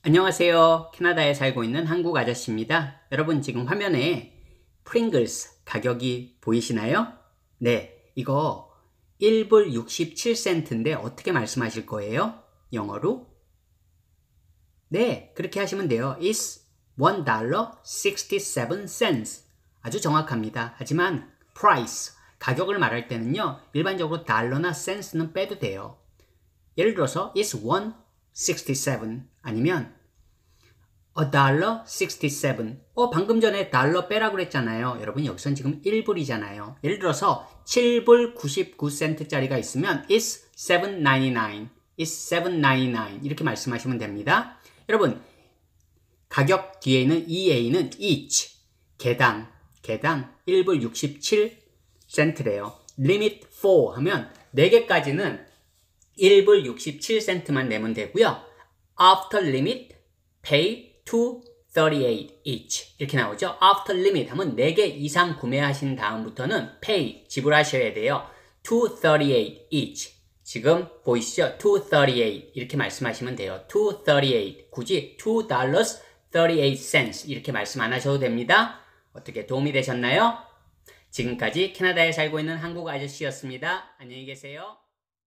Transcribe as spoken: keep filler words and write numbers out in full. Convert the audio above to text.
안녕하세요. 캐나다에 살고 있는 한국 아저씨입니다. 여러분 지금 화면에 프링글스 가격이 보이시나요? 네, 이거 일 불 육십칠 센트인데 어떻게 말씀하실 거예요? 영어로? 네, 그렇게 하시면 돼요. It's one dollar sixty-seven cents. 아주 정확합니다. 하지만 price, 가격을 말할 때는요, 일반적으로 달러나 센스는 빼도 돼요. 예를 들어서 It's one sixty-seven 아니면 a dollar sixty-seven. 어, 방금 전에 달러 빼라고 그랬잖아요. 여러분 여기선 지금 일 불이잖아요. 예를 들어서 칠 불 구십구 센트짜리가 있으면 it's seven ninety-nine. it's seven ninety-nine. 이렇게 말씀하시면 됩니다. 여러분 가격 뒤에 있는 이에이는 each. 개당. 개당 일 불 육십칠 센트래요. limit for 하면 네 개까지는 일 불 육십칠 센트만 내면 되고요. after limit pay two thirty-eight each 이렇게 나오죠. after limit 하면 네 개 이상 구매하신 다음부터는 pay 지불하셔야 돼요. two thirty-eight each 지금 보이시죠? two thirty-eight 이렇게 말씀하시면 돼요. two thirty-eight 굳이 two dollars thirty-eight cents 이렇게 말씀 안 하셔도 됩니다. 어떻게 도움이 되셨나요? 지금까지 캐나다에 살고 있는 한국 아저씨였습니다. 안녕히 계세요.